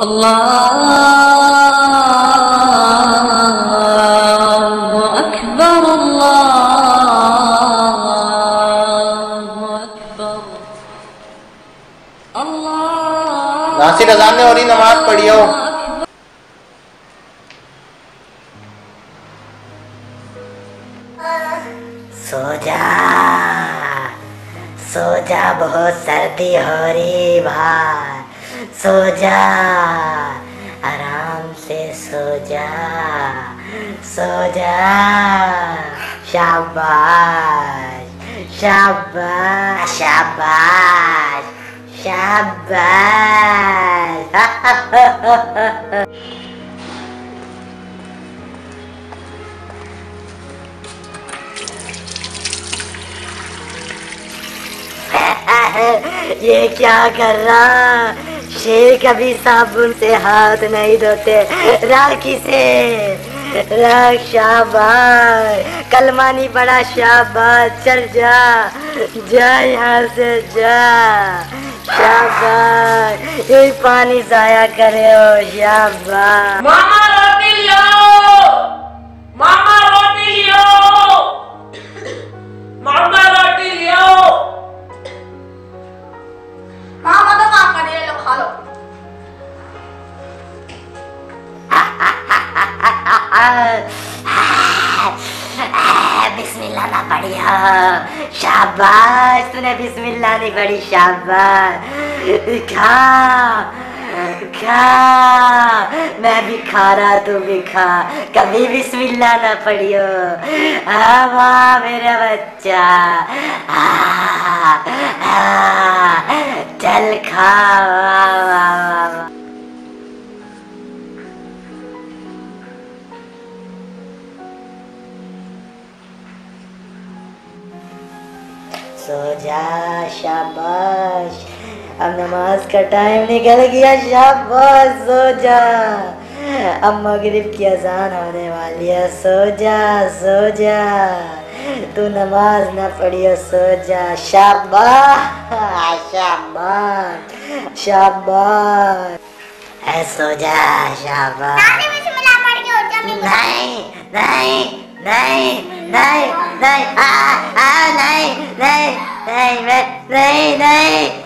अल्लाहु अकबर, अल्लाहु अकबर, अल्लाह। नासिर अज़ान ने और ही नमाज पढ़ियो। सो जा, सो जा, बहुत सर्दी हो रही भाई, सो जा, आराम से सो जा, सो जा। शाबाश शाबाश शाबाश शाबाश। ये क्या कर रहा? शेर कभी साबुन से हाथ नहीं धोते, राखी से रख। शाबाश, कलमा नहीं पड़ा, शाबाश, चल जा, जा यहाँ से जा। शाबाश, यही पानी जाया करे हो। शाबाश। मामा रोटी लो, मामा रोटी लियो, मामा रोटी लियो। मामा तो काम कर रही है, लो खा लो। बिस्मिल्लाह ना पढ़िया। शाबाश, तूने बिस्मिल्लाह नहीं पढ़ी। शाबाश, खा खा, मैं भी खा रहा, तू भी खा। कभी बिस्मिल्लाह ना पढ़ियो। वाह मेरा बच्चा, चल खा। वाह वाह वाह। सो जा, शाबाश, अब नमाज का टाइम निकल गया। शाबाश, सो जा, अब मगरिब की अजान होने वाली है। सो जा, सो जा, तू नमाज ना पढ़ियो, सो जा। शाबाश शाबाश शाबाश, सो जा। शाबाश। नहीं नहीं नहीं नहीं नहीं नहीं, नहीं नहीं नहीं नहीं,